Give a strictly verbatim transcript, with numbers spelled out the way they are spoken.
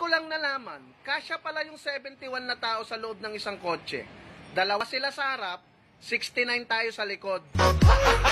ko lang nalaman, kasya pala yung seventy-one na tao sa loob ng isang kotse. Dalawa sila sa harap, sixty-nine tayo sa likod.